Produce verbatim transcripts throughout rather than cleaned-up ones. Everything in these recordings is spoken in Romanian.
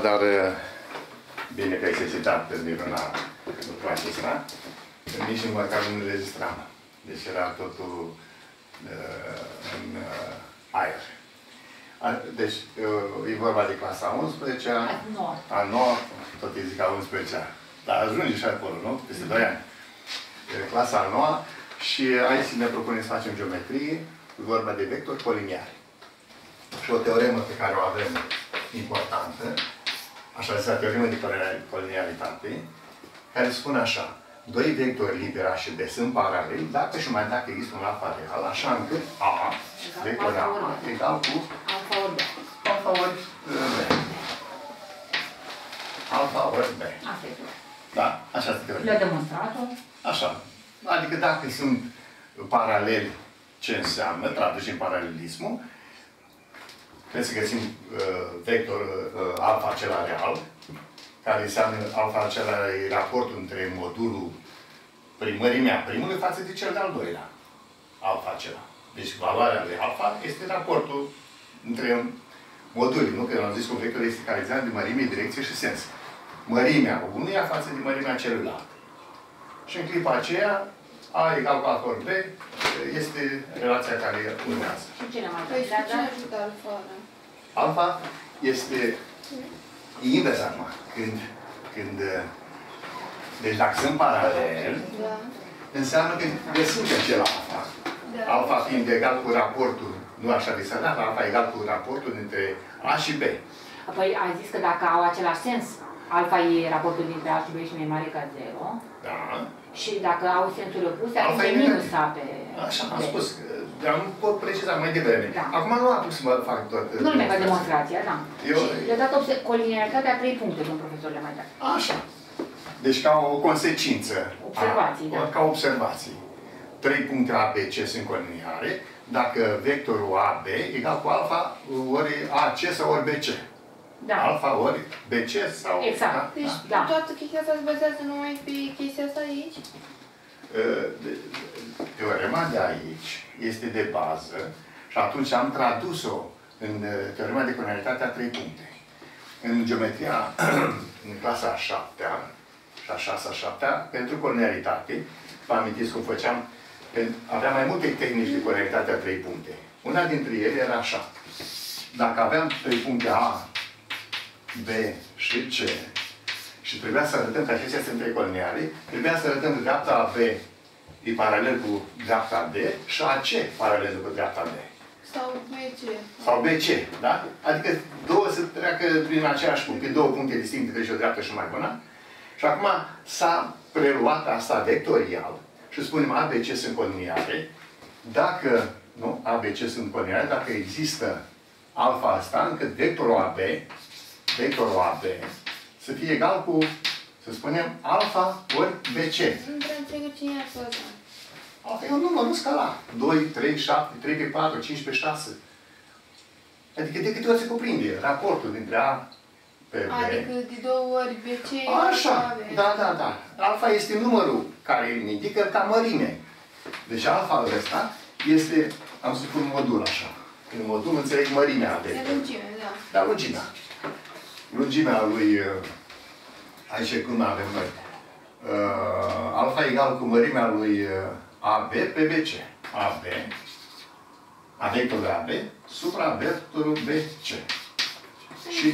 Așadar, bine că ai sesitat Miruna lucrul acesta. Nici nu măcar nu rezistram. Deci era totul uh, în uh, aer. Deci, uh, e vorba de clasa a unsprezecea, a noua, tot îi zic a unsprezecea. Dar ajunge și acolo, nu? Peste doi ani. Clasa a noua și aici ne propunem să facem geometrie, e vorba de vectori coliniari. Și o teoremă pe care o avem importantă, așa zisă teoremă de coliniaritate, care spune așa: doi vectori liberi A și B sunt paraleli dacă și mai dacă există un alfa real, așa încât A, vector A, egal cu alfa ori B. Alfa ori B. Da? Așa este teorema. Le-a demonstrat-o? Așa. Adică dacă sunt paraleli, ce înseamnă? Traducem paralelismul. Trebuie să găsim uh, vector uh, alfa acela real, care înseamnă alfa acela e raportul între modulul primărimea primului față de cel de-al doilea. Alfa acela. Deci valoarea lui alfa este raportul între moduli, nu? Că am zis că un vector este caracterizat de mărime, direcție și sens. Mărimea unuia față de mărimea celuilalt. Și în clipa aceea, A egal cu alfa ori B este relația care urmează. Și cine mai Păi și ce ajută alfa? Alfa este invers acum. Când, când, deci dacă sunt paralel, Da. înseamnă că găsim pe acel alfa. Da. Alfa fiind egal cu raportul, nu așa de sănat, alfa egal cu raportul dintre A și B. Păi ai zis că dacă au același sens, alfa e raportul dintre A și B și mai mare ca zero. Da. Și dacă au sensuri opuse, Alfa atunci e e minus negativ. A pe Așa, am B. spus. Dar nu pot preciza mai devreme. Da. Acum nu am pus să mă fac tot. Nu le ca demonstrația, da. Eu... Și le-a dat coliniaritatea trei puncte, domn profesor, le mai dat. Așa. Deci ca o consecință. Observații, a, da. Ca observații. Trei puncte A, B, C sunt coliniare. Dacă vectorul A, B egal cu alfa ori A, C sau ori B, C. Da. Alfa ori B, C sau... Exact. Da? Deci Da. toată chestia asta se bazează numai pe chestia asta aici? Teorema de aici este de bază și atunci am tradus-o în teorema de coliniaritate a trei puncte. În geometria, în clasa a șaptea și a șasea, a șaptea, pentru coliniaritate, vă amintiți cum făceam, aveam mai multe tehnici de coliniaritate a trei puncte. Una dintre ele era așa: dacă aveam trei puncte A, B și C, și trebuia să arătăm că acestea sunt trei coliniare, trebuia să arătăm că dreapta B e paralel cu dreapta D și A C paralel cu dreapta D. Sau B C? Sau B C, da? Adică două să treacă prin același punct, prin două puncte distincte, deci o dreaptă și mai bună. Și acum s-a preluat asta vectorial și spunem A, B, C sunt coliniare. Dacă, nu, A, B, C sunt coliniare, dacă există alfa asta, încât vectorul A B, vectorul A B, să fie egal cu, să spunem, alfa ori B C. Nu prea înțeleg cine e asta. Alfa e un număr, nu scala. doi, trei, șapte, trei pe patru, cinci pe șase. Adică de câte ori se cuprinde raportul dintre A pe B. Adică de două ori B C. Așa, da, da, da. Alfa este numărul care îmi indică ca mărime. Deci alfa ăsta este, am să pun modul așa. În modul înțeleg mărimea. E lungime, da. Da, lungimea. Lungimea lui, aici cum avem noi, uh, alfa egal cu mărimea lui A B pe B C. A B, a vectorul A B, supra vectorul B C. Și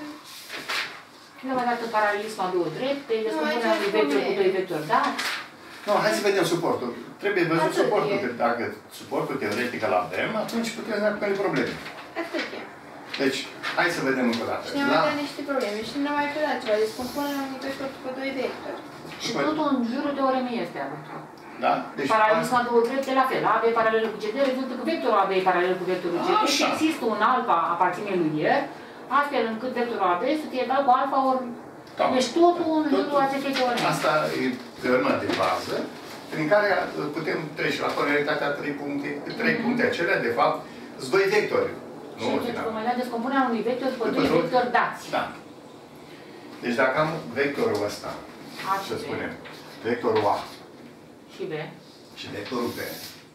Nu mai dat paralelism a două drepte, descompunerea unui vector cu doi vectori dați. nu, hai să vedem suportul. Trebuie văzut Atât suportul. e. Dacă suportul teoretic îl avem, atunci putem să ne probleme. Atât e. Deci, hai să vedem încă o dată. Și ne-am mai dat niște probleme. Și ne-am mai predat ceva. Descompunerea unui vector cu doi vectori. Și totul în jurul teoremei este avut. Da? Deci, Paralelism a două drepte, la fel. A B paralel cu C D, rezultă că vectorul A B e paralel cu vectorul C D și Așa. există un alfa aparține lui el, astfel încât vectorul A B să fie egal cu alfa ori... Da. Deci totul în Totul. jurul acestei teoreme. Asta e teorema de bază, prin care putem trece la coliniaritatea trei puncte. Trei Mhm. puncte acelea, de fapt, sunt doi vectori. Și Nu, deci da. vom mai da descompunerea unui vector după După doi doi- vectori dați. Da. Deci dacă am vectorul ăsta, A să și B. spunem, vectorul A Și B. și vectorul B,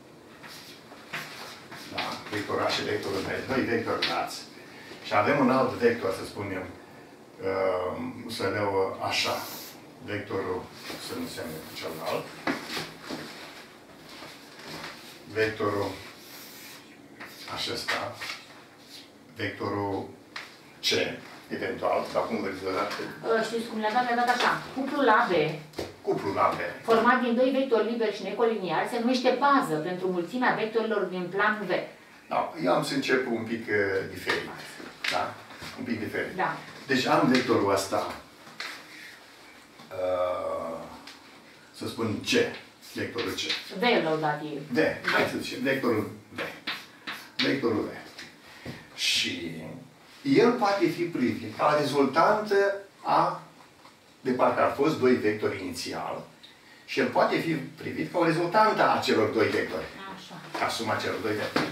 da, vectorul A și vectorul B, doi vectori dați, și avem un alt vector, să spunem, uh, să le iau așa. Vectorul să nu semne cu celălalt. Vectorul acesta. Vectorul C, eventual, sau cum vreți să dați? Știți cum le-am dat? Le-am dat așa. Cuplul A B, Cuplul A B, format din doi vectori liberi și necoliniari, se numește bază pentru mulțimea vectorilor din plan V. da, eu am să încep un pic uh, diferit. Da? Un pic diferit. Da. Deci am vectorul ăsta, uh, să spun C, vectorul C. V l-au dat ei. V, hai să zicem, vectorul V. Vectorul V. Și el poate fi privit ca rezultantă a, de parcă ar fost doi vectori inițial, și el poate fi privit ca o rezultantă a celor doi vectori. Așa. Ca suma celor doi vectori.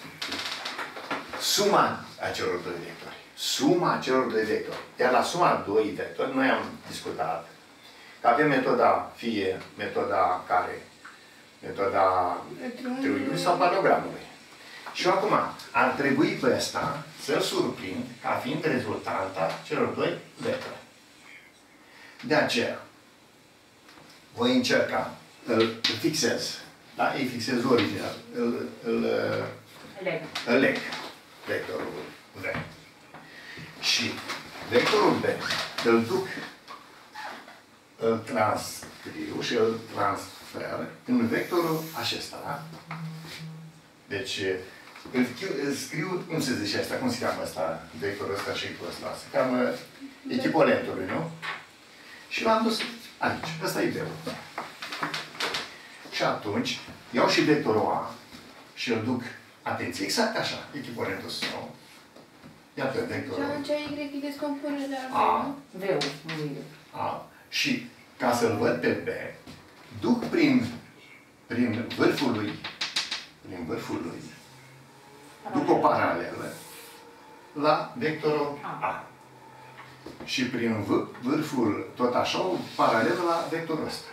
Suma a celor doi vectori. Suma celor doi vectori. Iar la suma doi vectori, noi am discutat că avem metoda fie metoda care? Metoda triunghiului sau paralogramului. Și acum, ar trebui pe ăsta să-l surprind ca fiind rezultanta celor doi vectori. De aceea, voi încerca, îl, îl fixez, da? Îi fixez originea, îl, îl, Leg. îl leg, vectorul V. Și vectorul B îl duc, îl transcriu și îl transfer în vectorul acesta, da? Deci, îl, îl scriu, cum se zice asta, cum se cheamă asta, vectorul ăsta și cu ăsta? Se cheamă echivalentului, nu? Și l-am dus aici. Ăsta e B-ul. Și atunci, iau și vectorul A și îl duc, atenție, exact așa, echivalentul său. Iată Și vectorul atunci Y îi descompune la A. V-ul. nu I. A. Și ca să-l văd pe B, duc prin, prin vârful lui, prin vârful lui, duc o paralelă la vectorul A. Și prin vârful, tot așa, o paralelă la vectorul ăsta.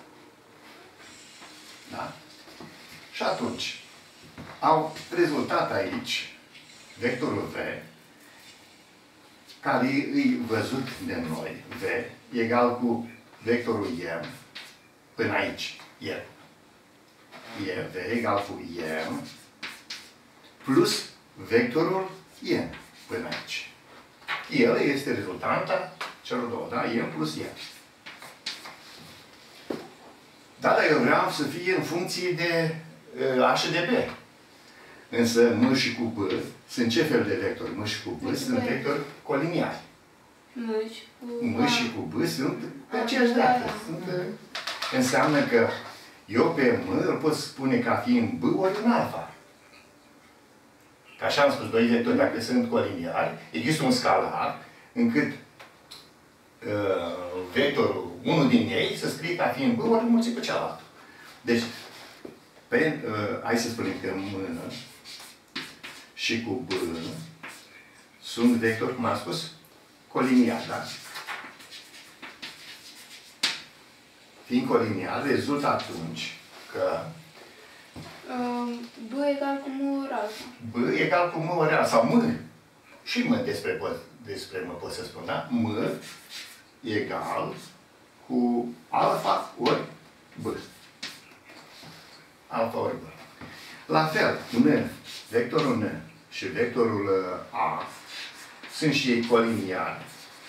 Da? Și atunci, au rezultat aici vectorul V, care e văzut de noi, V, egal cu vectorul M, până aici, E. E, V egal cu M, plus vectorul N, până aici. El este rezultanta celor două, da? M plus M. Da, dar eu vreau să fie în funcție de uh, A și de B. Însă M și cu B sunt ce fel de vectori? M și cu B sunt vectori coliniari. M și cu M și cu B sunt pe aceeași dată. Sunt, uh, înseamnă că eu pe M îl pot spune ca fiind B ori în alfa. Că așa am spus, doi vectori, dacă sunt coliniari, există un scalar încât uh, vectorul, unul din ei, să scrie ca fiind B ori înmulțit pe cealaltă. Deci, pe, uh, hai să spunem că M și cu B sunt vectori, cum am spus, coliniari, da? Fiind coliniari, rezultă atunci că B egal cu M ori alfa. B egal cu M ori alfa, sau M. Și M despre, pot, despre M pot să spun, da? M egal cu alfa ori B. Alfa ori B. La fel, N, vectorul N și vectorul A sunt și ei coliniari.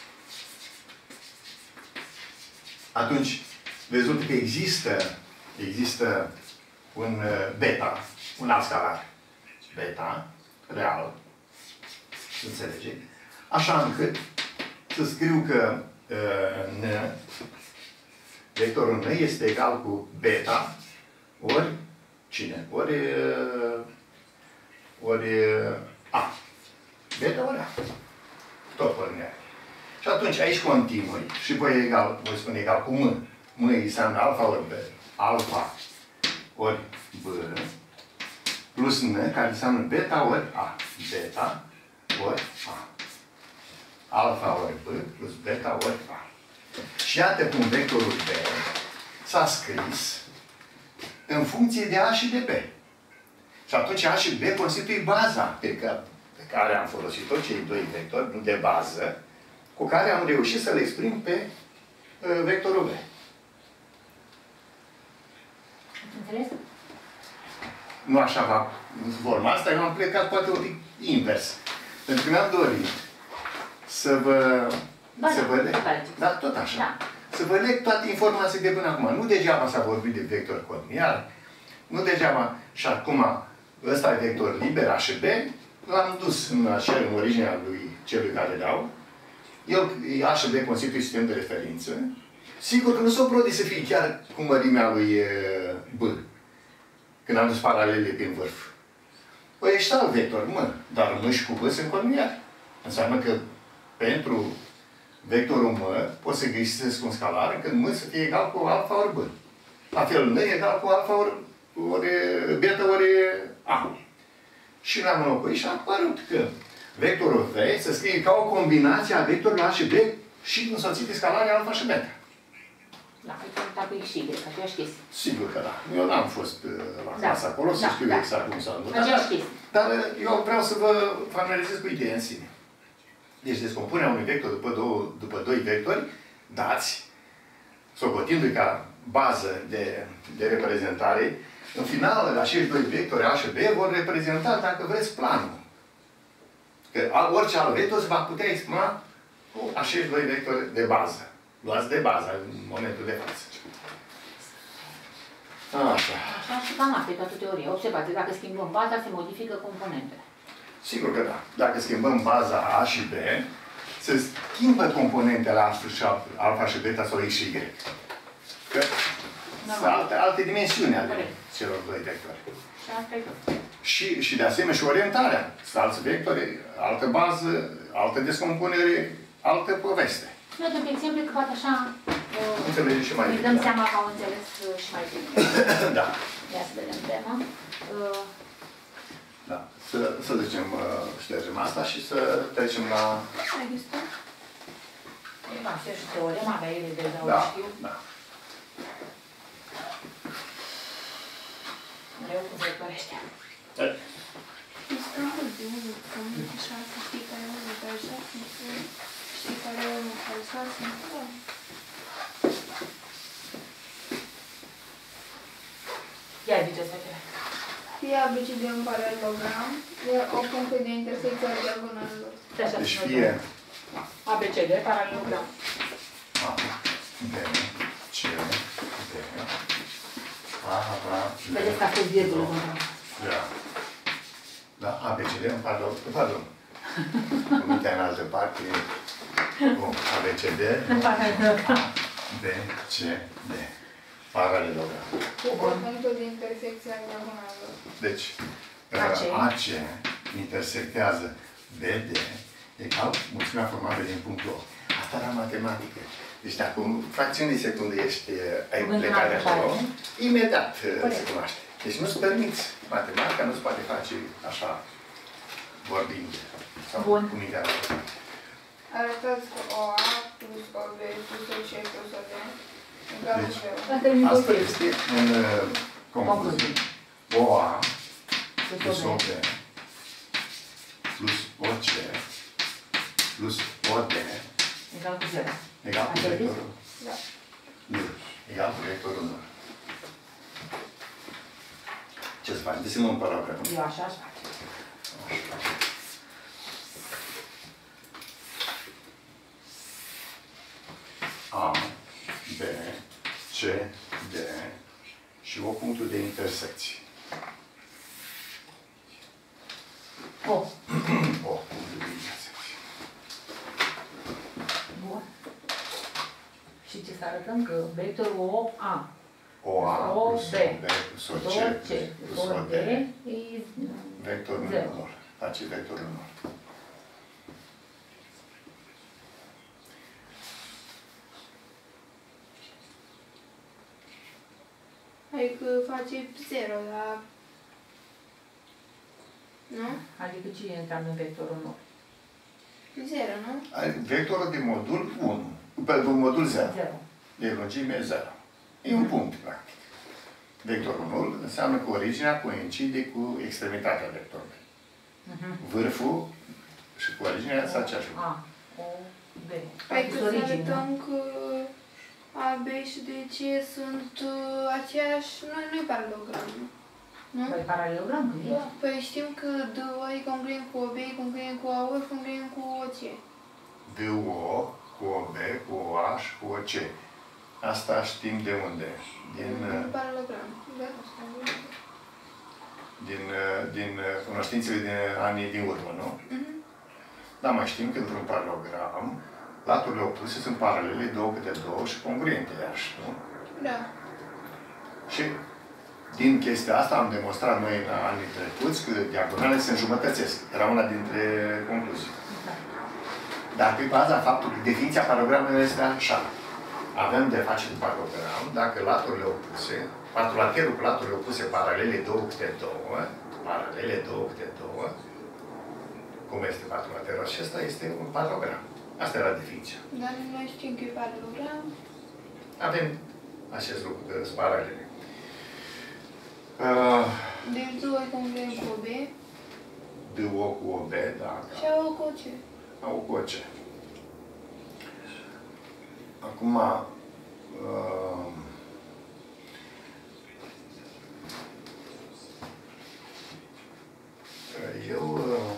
Atunci, rezultă că există, există un beta, un alt scalar. Beta, real. Înțelege? Așa încât să scriu că uh, N, vectorul N este egal cu beta ori cine? Ori, uh, ori uh, A. Beta ori A. Tot coliniar. Și atunci aici continui și voi egal, voi spune egal cu M. M înseamnă alfa ori B. Alfa ori B plus N, care înseamnă beta ori A. Beta ori A. Alfa ori B plus beta ori A. Și iată cum vectorul B s-a scris în funcție de A și de B. Și atunci A și B constituie baza pe care, pe care am folosit-o, cei doi vectori, nu de bază, cu care am reușit să-l exprim pe uh, vectorul V. Înțeles? Nu așa va forma asta, eu am plecat poate un pic invers. Pentru că mi-am dorit să vă... Ba, să da, vă leg, da, tot așa. Da. Să vă leg toate informațiile de până acum. Nu degeaba s-a vorbit de vector coliniar, nu degeaba și acum ăsta e vector liber, A și B, l-am dus în acel, în originea lui celui care dau. El, A și B constituie sistem de referință. Sigur că nu s-o prodi să fie chiar cu mărimea lui B, când am dus paralele prin vârf. Păi ești alt vector, mă, dar M și cu B sunt coliniari. Înseamnă că pentru vectorul M poți să găsesc un scalar încât M să fie egal cu alfa ori B. La fel, N e egal cu alfa ori, ori beta ori A. Și l-am înlocuit și a apărut că vectorul V se scrie ca o combinație a vectorilor A și B și însoțite scalare alfa și beta. Da, ai contat cu X și Y, aceeași chestie. Sigur că da. Eu n-am fost la Da. clasă acolo să Da, știu da. exact cum s-a întâmplat. Aceeași chestie. Dar eu vreau să vă familiarizez cu ideea în sine. Deci descompunerea unui vector după, două, după doi vectori dați, socotindu-i ca bază de, de reprezentare, în final, acești doi vectori A și B vor reprezenta, dacă vreți, planul. Că orice alt vector se va putea exprima cu acești doi vectori de bază. Luați de bază în momentul de față. Așa. Așa și cam asta e toată teoria. Observați, dacă schimbăm baza, se modifică componentele. Sigur că da. Dacă schimbăm baza A și B, se schimbă componentele alfa și beta sau X și Y. Că sunt alte, alte dimensiuni ale Corect. celor doi vectori. Și asta e tot. Și, și de asemenea și orientarea. Sunt alți vectori, altă bază, altă descompunere, altă poveste. Noi dăm exemple că poate așa uh, Înțelege și mai ne bine. dăm Da. seama că au înțeles uh, și mai bine. Da. Ia să vedem tema. Uh, Da. Să, să zicem, uh, ștergem asta și să trecem la... Există? Da, și teorema, avea ele deja o Da, știu. da. Mereu cu vectorește. Distanța de unu pe unu pe șase, știi care e unu pe șase, știi care e unu pe șase, da. Ia ziceți fetele. Fie A B C D un paralelogram, e o punctă de intersecție a diagonalelor. Deci fie A, B, C, D, paralelogram. A, B, C, D, A, A, B, Vedeți că a fost virgulă. Da. Da, A, B, C, D, pardon, pardon. Cu mintea în altă parte. Bun, A, B, C, D, A, B, C, D. Paralelogram. O punctă de intersecție a diagonalelor. Deci, A C. A C intersectează B D egal mulțimea formată din punctul O. Asta la matematică. Deci dacă în fracțiuni de secundă ești, ai Cuvântul plecat de în altă acolo, parte. imediat Corect. se cunoaște. Deci nu-ți permiți. Matematica nu se poate face așa, vorbind. Sau Bun. cu mintea. Arătați că O A plus O B plus O C plus O D egal cu Deci, zero. Asta e un Asta motiv. este în uh, concluzie. O A plus O B plus O C plus O D Egal cu zero. egal cu Ați vectorul Da. nul. Egal cu vectorul nul. Ce să faci? Desenăm un paragraf. Eu așa aș face. A, B, C, D și o punctul de intersecție. O. O punctul de intersecție. Bun. Și ce să arătăm? Că vectorul O, A. O A O, plus B. O B plus O O, C C. plus O, O D. D. E Vectorul zero. nul. Face vectorul nul. Adică face zero, dar... Nu? Adică ce înseamnă vectorul nul? Zero, nu? Ai vectorul de modul unu. Pe modul zero. Zero. De lungime zero. E un punct, practic. Vectorul nul înseamnă că originea coincide cu extremitatea vectorului. Mhm. Vârful și cu originea sunt aceeași lucru. A. O. B. Adică să Origine. arătăm că A, B și D, C sunt uh, aceeași, nu, nu-i paralogram, nu? Nu? Păi paralelogram, că e. Păi știm că D O e congruent cu O B, e congruent cu A O, e congruent cu O C. D O cu O B, cu O A și cu O C. Asta știm de unde? Din, Nu paralogram. Da, asta e. din, din cunoștințele din anii din urmă, nu? Mhm. Dar mai știm că într-un paralogram, laturile opuse sunt paralele, două câte două și congruente, iarăși, nu? Da. Și din chestia asta am demonstrat noi în anii trecuți că diagonalele se înjumătățesc. Era una dintre concluzii. Dar pe baza faptului că definiția paralogramului este așa. Avem de face un paralogram dacă laturile opuse, patrulaterul cu laturile opuse paralele două câte două, paralele două câte două, cum este patrulaterul acesta, este un paralogram. Asta era definiția. Dar noi știm că e paralogram. Avem acest lucru de paralele. Uh, Deci D O e congruent cu O B D O cu O B, da. și A O cu O C. Au cu O C. Acum, uh, eu uh,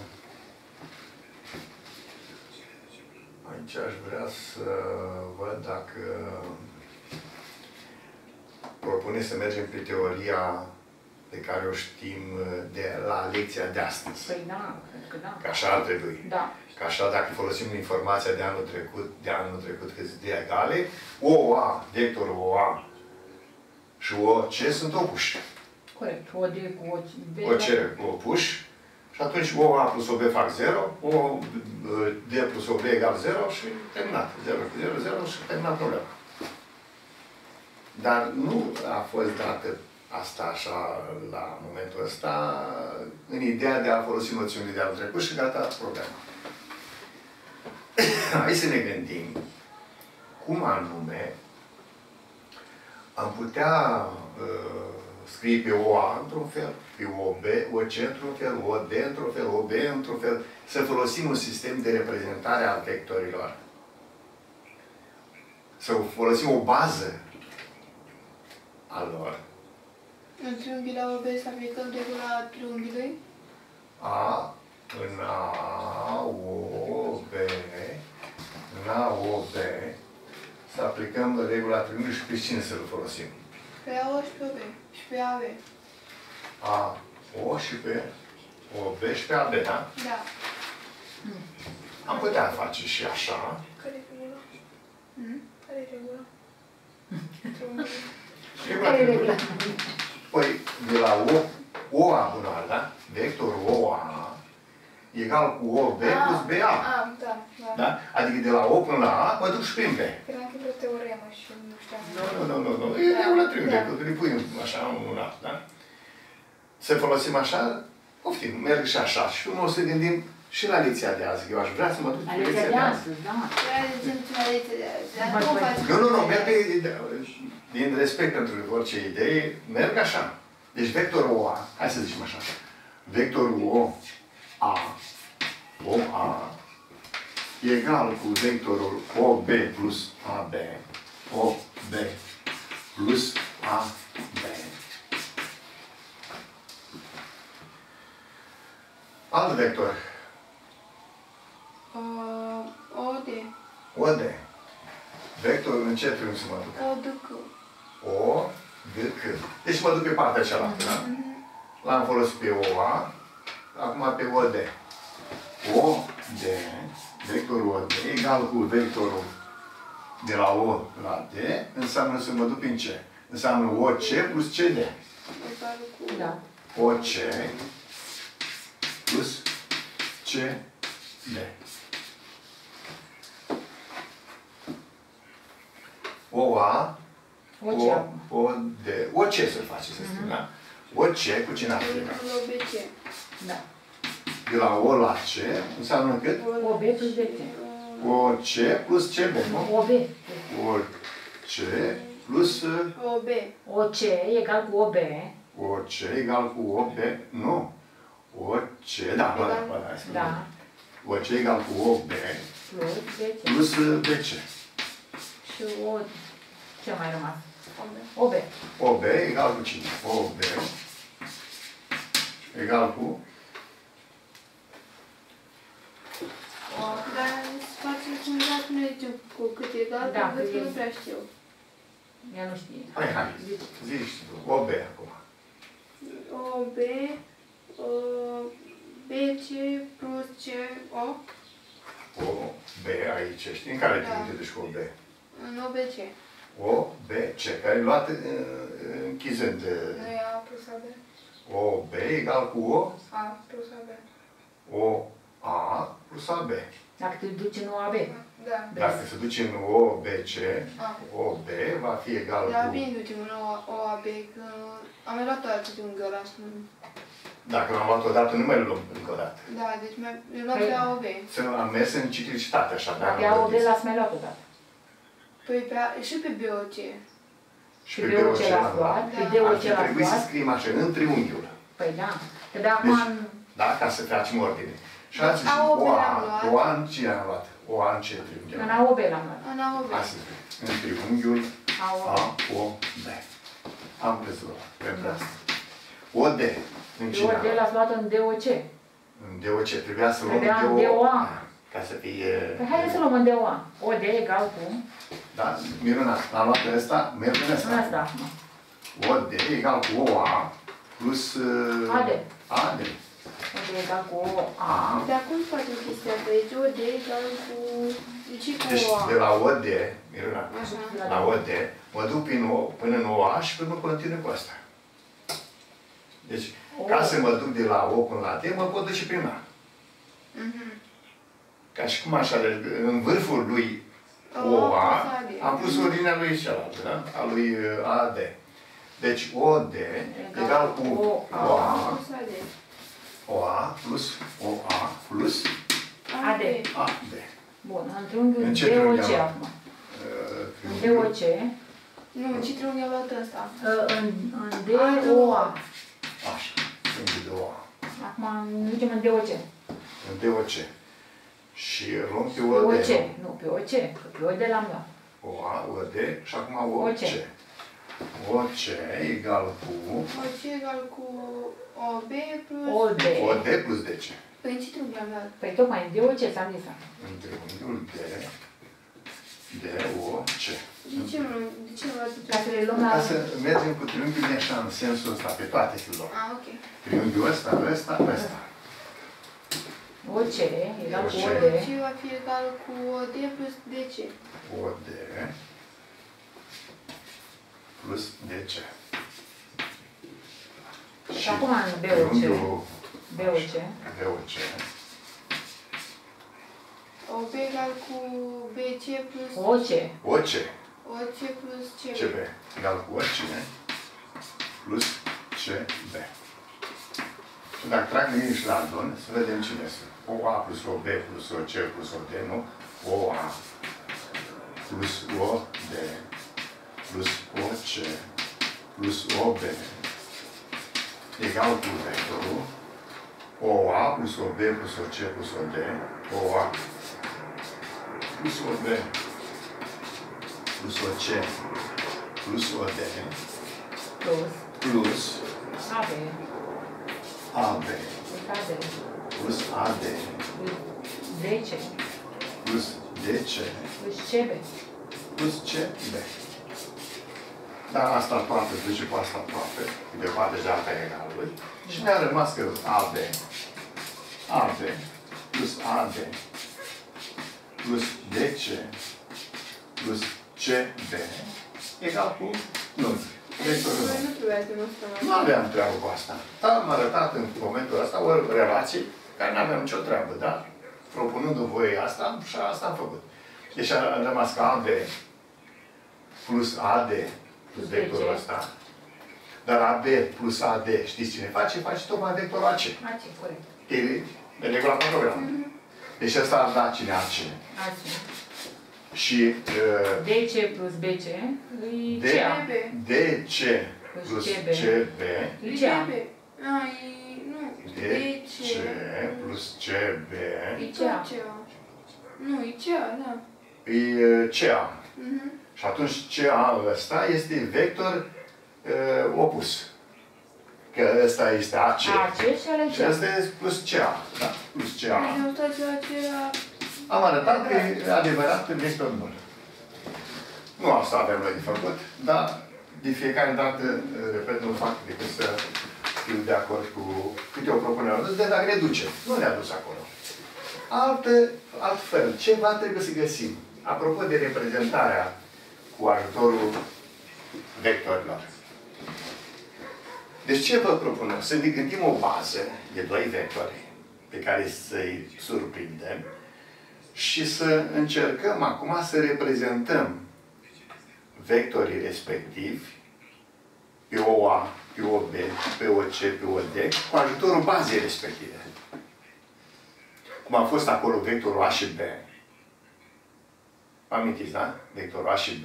aici aș vrea să văd dacă propune să mergem pe teoria pe care o știm de la lecția de astăzi. Păi da, cred că da. Că așa ar trebui. Da. Că așa, dacă folosim informația de anul trecut, de anul trecut cât de egale, O A, vectorul O A și O C sunt opuși. Corect. O D cu O B. O C cu opuși. Și atunci O A plus O B fac zero, O D plus O B egal zero și terminat. zero cu zero, zero și terminat problema. Dar nu a fost dată asta așa la momentul ăsta, în ideea de a folosi noțiunile de anul trecut și gata problema. Hai să ne gândim cum anume am putea uh, scrie pe O A într-un fel, pe O B, O C într-un fel, O D într-un fel, O B într-un fel, să folosim un sistem de reprezentare a vectorilor. Să folosim o bază a lor. În triunghiul A O B să aplicăm regula triunghiului. A, în A, O, B, în A, O, B, să aplicăm regula triunghiului și pe cine să-l folosim? Pe A O și pe O B. Și pe A B. A, O și pe O, B și pe A, B, da? Da. Am putea face și așa. Care e regula? Hmm? Care e regula? Triunghiul. Regula triunghiului. Păi, de la O, O A bunal, da? Vectorul O A egal cu O B plus B A. Ah, da, da. Da? Adică de la O până la A, mă duc și prin B. Credeam că e vreo teoremă și nu știam. Nu, nu, nu, nu, nu. E regula triunghiului, că îi pui așa, un alt, da? Să folosim așa, poftim, merg și așa. Și nu o să gândim și la lecția de azi. Eu aș vrea să mă duc La pe lecția de astăzi, da. La lecția de azi, dar nu o faci. Nu, nu, nu, merg pe, din respect pentru orice idee, merg așa. Deci vectorul O A, hai să zicem așa, vectorul O A, O A, egal cu vectorul O B plus A B, O B plus A B. Alt vector. Uh, O D. O D. Vectorul în ce trebuie să mă duc? O D C. O, D, C. Deci mă duc pe partea cealaltă, da? L-am folosit pe O A, acum pe O D. O, D, vectorul O D, egal cu vectorul de la O la D, înseamnă să mă duc în C. Înseamnă O C plus C D. Egal cu... Da. O C plus C D. O A, O C. O, O, D. O C să-l face, să spun, da? O C cu cine ar fi? O B C. Da. De la O la C înseamnă cât? O B plus B C. O C plus C B, nu? O B. O C plus O B. O C egal cu O B. O C egal cu O B, nu. O C, da, bă, bă, hai să Da. O C egal cu O B Plus B C. plus B C. Și O... Ce mai rămas? O B. O B. O B egal cu cine? O B egal cu... Dar spațiul cumva nu e cu cât egal, Da, pentru că e- nu prea știu. Ea nu știe. Hai, hai, zici tu. O B acum. O B, o, B C plus C, O. O B aici, știi? În care Da. te duci cu O B? În O B C. O B C, care e luat uh, închizând. Nu e A plus A B. O B egal cu O, A plus A B. O A plus A B. Dacă te duci în O A B. Da. Dacă se duce în O B C, A. O B va fi egal Dar cu... bine ducem în O A B, că am mai luat altul de un găraș. Dacă l-am luat odată, nu mai luăm încă o dată. Da, deci mi-am luat Păi- pe A O B. Să am mers în ciclicitate, așa, Dar pe A O B l-ați mai luat odată. Păi pe A, și pe B O C. Și Pe D O C l-ați luat, pe D O C Ar l-ați trebui să luat. scriem așa, în triunghiul. Păi da. Că de acum... Deci, da, ca să facem ordine. Și ați zis, A O B o l-am A, luat. o A în cine am luat? O A în ce triunghi? În A O B l-am luat. În A O B. Asta e, în triunghiul A O B. A, O, B. Am rezolvat, pentru Da. asta. O D, în Pe cine O am D luat? l-ați luat în D O C. În D O C, trebuia să luăm Trebuia în D O A. D O A. Ca să fie... Păi haideți să luăm în D O A. O D egal cu... Da, minunat. L-am luat pe ăsta, merg în În ăsta. asta acum. O D egal cu O A plus... uh, A D. A D. O D egal cu O A. Dar cum facem chestia asta? Deci O D egal cu... Deci e cu Deci O A. de la O D, minunat, Așa. la O D, mă duc prin o, până în O A și până continui cu asta. Deci, O. ca să mă duc de la O până la D, mă pot duce prin A. Mhm. Ca și cum așa, de- în vârful lui O A, am pus ordinea lui cealaltă, da? A lui uh, A D. Deci O D egal cu O A, Plus A D. O A plus O A plus A D. A D. Bun, în triunghiul În ce D O triunghi C am luat? acum. Uh, În D O C, Nu, ce triunghi am luat ăsta? uh, în, în D O A. Așa, triunghiul de O A. Acum ne ducem în D O C. În D O C. Și luăm pe Pe O O D. C, nu, pe O C, că pe O D l-am luat. O A, O D și acum O O C. C. O C egal cu O C egal cu O B plus... O D. O D plus D C. Păi ce triunghi am luat? Păi tocmai în D O C ți-am zis asta. În triunghiul D, D, O, C. De ce nu? De ce nu luat Ca să le luăm la... Ca să mergem cu triunghiul așa în sensul ăsta, pe toate să luăm. Ah, ok. Triunghiul ăsta, ăsta, ăsta. O C egal cu O O D. C va fi egal cu O D plus D C. O D plus D C. Și acum în B O C. triunghiul B O C. D O C. O B egal cu B C plus... O C. O C. O C plus C B. C B egal cu O C plus C B. Și dacă trag linii și la adun, să vedem cine sunt. O A plus O B plus O C plus O D, nu? O A plus O D plus O C plus O B egal cu vectorul O A plus O B plus O C plus O D, O A plus O B plus O C plus O D Plus. plus A B. A B Plus A D. plus A D Plus D C. plus D C Plus C B. plus C B. Dar asta aproape, duce cu asta aproape, de fapt deja pe egalului. Și ne-a rămas că A B, A B plus A D plus D C plus C B egal cu nume. Vectorul Noi nume. nu trebuia să demonstrăm Nu aveam treabă cu asta. Dar am arătat în momentul ăsta o relație care nu aveam nicio treabă, dar propunându-mi voi asta, și asta am făcut. Deci a rămas ca A B plus A D plus vectorul ăsta. Dar A B plus A D, știți cine face? Face tocmai vectorul A C. A C, corect. E de regulat pe program. Deci ăsta ar da cine A C. A C. Și uh, D C plus B C îi D, C A. D C plus C B Îi C D A. B. A, e... nu. D D C C plus C B Îi C tot A. ceva. Nu, e cea, da. E cea. Mhm. Și atunci cea ăsta este vector uh, opus. Că ăsta este A C. A C și ale Și asta este plus cea. Da, plus cea. Deci o stați la ce era... Am arătat că e adevărat vector nul. Nu asta avem noi de făcut, dar de fiecare dată, repet, nu fac decât să fiu de acord cu câte o propunere. De dacă ne duce, nu ne-a dus acolo. Altă, altfel, ceva trebuie să găsim. Apropo de reprezentarea cu ajutorul vectorilor. Deci ce vă propun? Să ne gândim o bază de doi vectori pe care să-i surprindem și să încercăm acum să reprezentăm vectorii respectivi pe o A, pe o B, pe o C, pe o D, cu ajutorul bazei respective. Cum a fost acolo vectorul A și B. Amintiți, da? Vectorul A și B.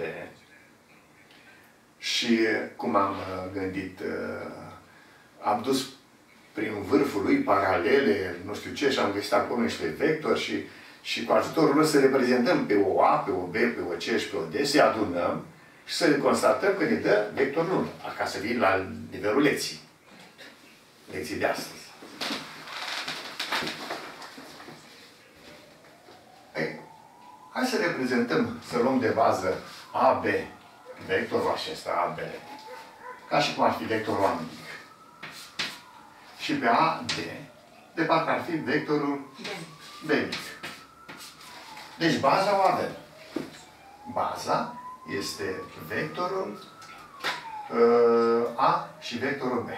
Și cum am gândit, am dus prin vârful lui paralele, nu știu ce, și am găsit acolo niște vectori și, și cu ajutorul lor să reprezentăm pe o A, pe o B, pe o C și pe o D, să-i adunăm și să le constatăm că ne dă vector nul, ca să vin la nivelul lecției. Lecții de astăzi. Ei, hai să reprezentăm, să luăm de bază A B, vectorul acesta A B, ca și cum ar fi vectorul A mic. Și pe A D, de parcă ar fi vectorul B mic. Deci baza o avem. Baza este vectorul uh, A și vectorul B.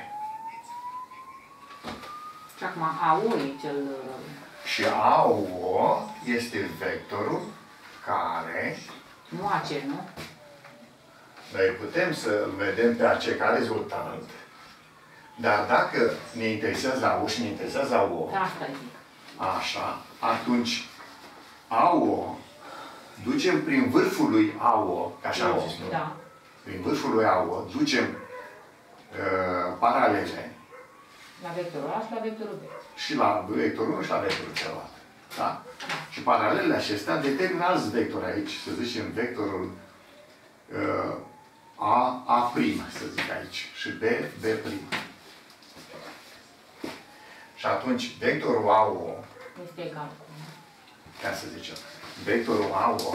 Și acum A U e cel... Și A O este vectorul care... Nu A C, nu? Noi putem să vedem pe A C ca rezultant, dar dacă ne interesează A U și ne interesează A O, Da, asta zic. așa, atunci A O ducem prin vârful lui A O, ca așa am zis, nu? Da. Prin vârful lui A O ducem uh, paralele La vectorul A și la vectorul B. și la vectorul unu și la vectorul celălalt. Da? Și paralelele acestea determină alți vectori aici, să zicem vectorul uh, A, A', să zic aici, și B, B'. Și atunci vectorul A O, Este egal cu... ca să zicem, vectorul A O,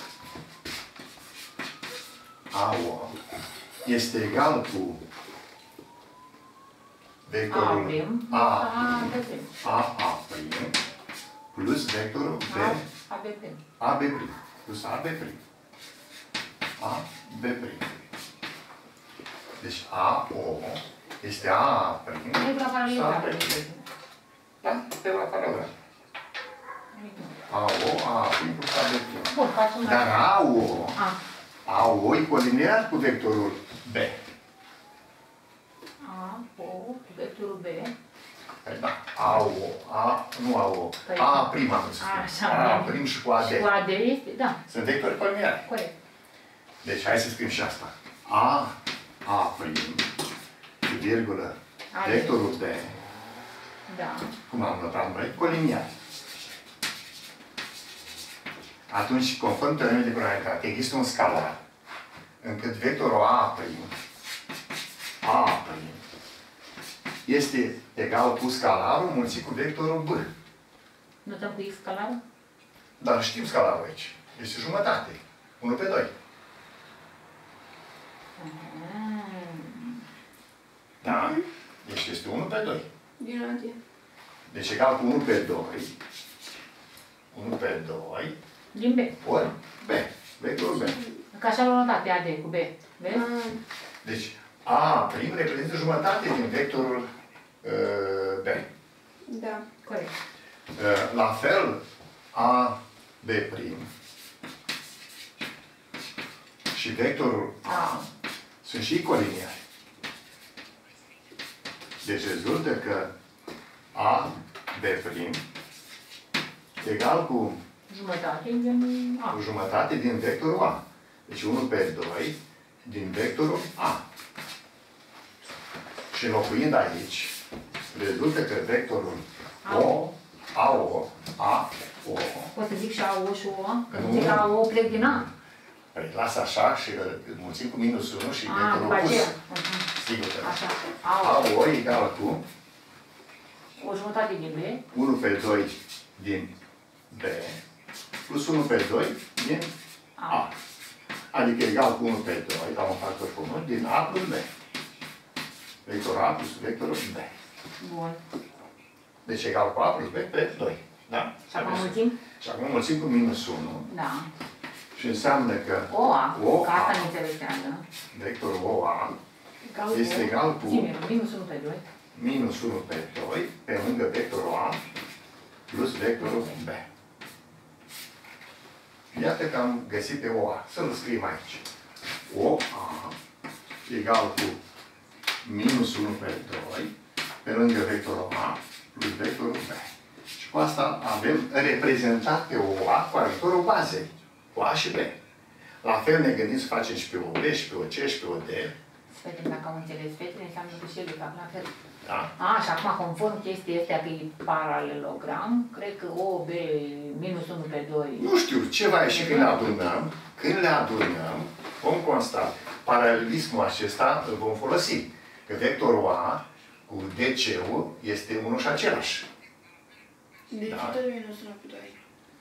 A O este egal cu vectorul A, A, A, B, A, A' plus vectorul B, A, B, A, B', plus A, B'. A, B'. Deci A, O este A'. E la paralelitate. Da? Pe la paralelitate. A, O, A, plus A, B'. Bun, facem... Dar A, O, A. A, O e colinear cu vectorul B. A, O, vectorul B. Păi da, A, O, A, nu A, O, Păi, A prima, nu se spune. așa, A prim și cu A, D. Și cu A, D este, da, Sunt vectori colineari. corect. Deci hai să scriem și asta. A, A prim, și virgulă, A, D. vectorul B, Da. cum am notat noi, coliniar. Atunci, conform teoremei de probabilitate, există un scalar încât vectorul A prim, A prim, este egal cu scalarul mulțit cu vectorul B. Notăm cu X scalarul? Dar știm scalarul aici. Este jumătate. unu pe doi. Da? Deci este unu pe doi. Dinainte. Deci egal cu unu pe doi. unu pe doi. Din B. Ori B. Vectorul B. Că așa l-am notat pe A, D cu B. Vezi? Ah, Deci A prim reprezintă jumătate din vectorul uh, B. da. Corect. Uh, la fel, A, B prim și vectorul A sunt și coliniari. Deci rezultă că A, B prim egal cu Jumătate din A. o jumătate din vectorul A. Deci unu pe doi din vectorul A. Și înlocuind aici, rezultă că vectorul O, A O, A O. Pot să zic și A O și O? Că Nu. nu zic A O, plec din A. Păi lasă așa și îl mulțim cu minus unu și A, vectorul după opus. aceea. Sigur că Așa. A A O. O egal cu O jumătate din B. unu pe doi din B plus unu pe doi din A. Adică egal cu unu pe doi, la un factor comun, din A plus B. Vectorul A plus vectorul B. Bun. Deci egal cu A plus B pe doi. Da? Și acum mulțim? Și acum mulțim cu minus unu. Da. Și înseamnă că O A. O Că asta A, ne înțelegează. vectorul O A, Egal este egal cu ține, minus unu pe doi. minus unu pe doi pe lângă vectorul A plus vectorul B. Iată că am găsit pe O A. Să-l scriem aici. O A egal cu minus unu pe doi pe lângă vectorul A plus vectorul B. Și cu asta avem reprezentat pe O A cu ajutorul bazei. Cu A și B. La fel ne gândim să facem și pe O B, și pe O C, și pe O D. Să vedem dacă am înțeles. Fetele înseamnă că și ele fac la fel. Da? A, și acum, conform chestia astea că e paralelogram, cred că O, B, minus unu pe doi. Nu știu, ce va ieși când le adunăm. Când le adunăm, vom consta paralelismul acesta îl vom folosi. Că vectorul A cu D C-ul este unul și același. Deci Da. tot minus unu pe doi.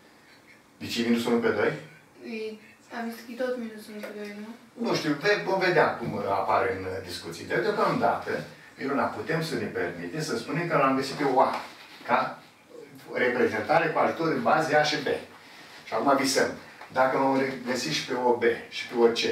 De ce minus unu pe doi? E- Am zis că e tot minus unu pe doi, nu? Nu știu, ve- vom vedea cum apare în discuții. Dar deocamdată, Miruna, putem să ne permitem să spunem că l-am găsit pe O A ca reprezentare cu ajutorul bazei A și B. Și acum visăm. Dacă l-am găsit și pe O B, și pe O C,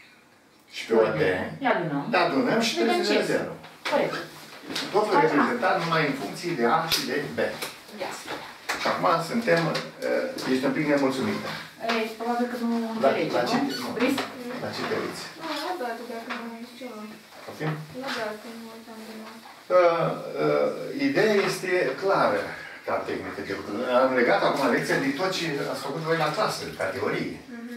și pe O D, Le adunăm. le adunăm și Vedem trebuie să ce zero. Corect. Totul reprezentat numai în funcții de A și de B. Ia. Și acum suntem, uh, ești un pic nemulțumită. Ei, probabil că nu La, înțelegi, la ce, nu? nu, Vrei? la ce te uiți? Nu, la dată, dacă nu mai știu ceva. Poftim? La dată, nu uitam de nou. Uh, uh, ideea este clară ca tehnică de lucru. Am legat acum lecția de tot ce ați făcut voi la clasă, ca teorie.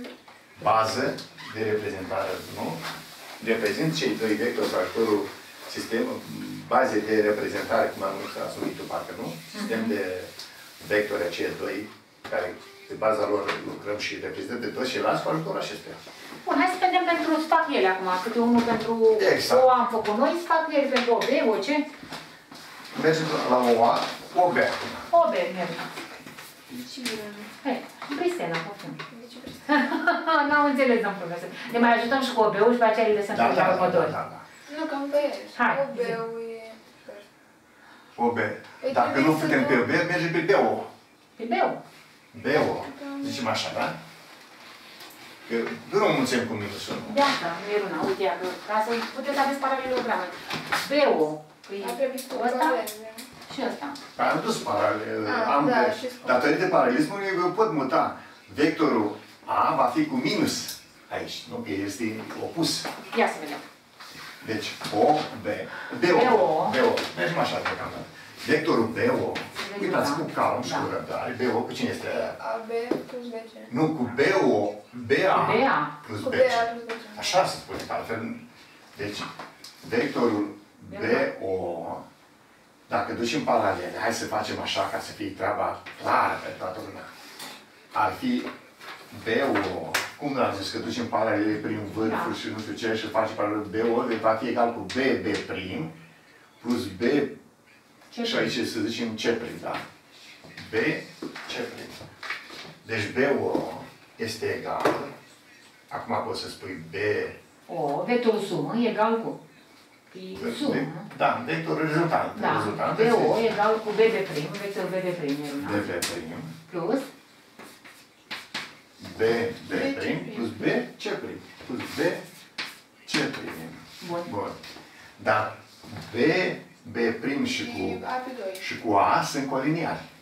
Bază de reprezentare, nu? Reprezint cei doi vectori cu ajutorul sistem, baze de reprezentare, cum am ați numit tu, parcă, nu? Sistem de vectori acei doi, care pe baza lor lucrăm și reprezentăm de toți ceilalți cu ajutorul acestuia. Bun, hai să vedem pentru să fac ele acum. Câte unul pentru Exact. O am făcut noi, să fac ele pentru O B, O C. Mergem la O A, O B acum. O B, merg. Ce Miruna? Hai, Brisena, poftim. De ce vrei? N-am înțeles, domn profesor. Ne mai ajutăm și cu O B-ul și pe aceea îi lăsăm Da, pe da, da, următor. da, da. Nu, cam pe el. Hai, O B-ul e... O B. Păi Dacă trebuie nu să putem nu- pe B, mergem pe B O. Pe B-ul. B O. Zicem așa, da? Că nu o mulțim cu minus unu. De asta, Miruna, uite, ia, că ca să puteți să aveți paralelograme. B-ul, că e A trebuit cu ăsta paralele. și ăsta. Am dus paralel. Ah, Am, da, și spun. datorită paralelismului, eu pot muta. Vectorul A va fi cu minus aici, nu? Că este opus. Ia să vedem. Deci, O, B, B O. B O. B O. Mergem așa deocamdată. Vectorul B O. Uitați cu calm și Da. cu răbdare. B O cu cine este? A B plus B C. Nu, cu B O. B A B A. plus Cu B B C. A plus B C. Așa se spune, că altfel. Deci, vectorul B O, dacă ducem paralele, hai să facem așa ca să fie treaba clară pentru toată lumea. Ar fi B O, cum am zis, că ducem paralele prin vârfuri Da. și nu știu ce, și facem paralele B O, deci va fi egal cu B, B prim, plus B, Ce și aici să zicem C prim, da? B, C prim. Deci B O este egal, acum poți să spui B, O, vectorul sumă e egal cu. E sumă, nu? da, vectorul rezultant. Da, rezultant B O este egal cu B B prim, vectorul B B prim, Miruna. B, B prim, Plus B, B prim, plus B, C prim, plus B, C prim. Bun. Bun. Dar B, B prim și E cu, A pe doi. și cu A sunt coliniari.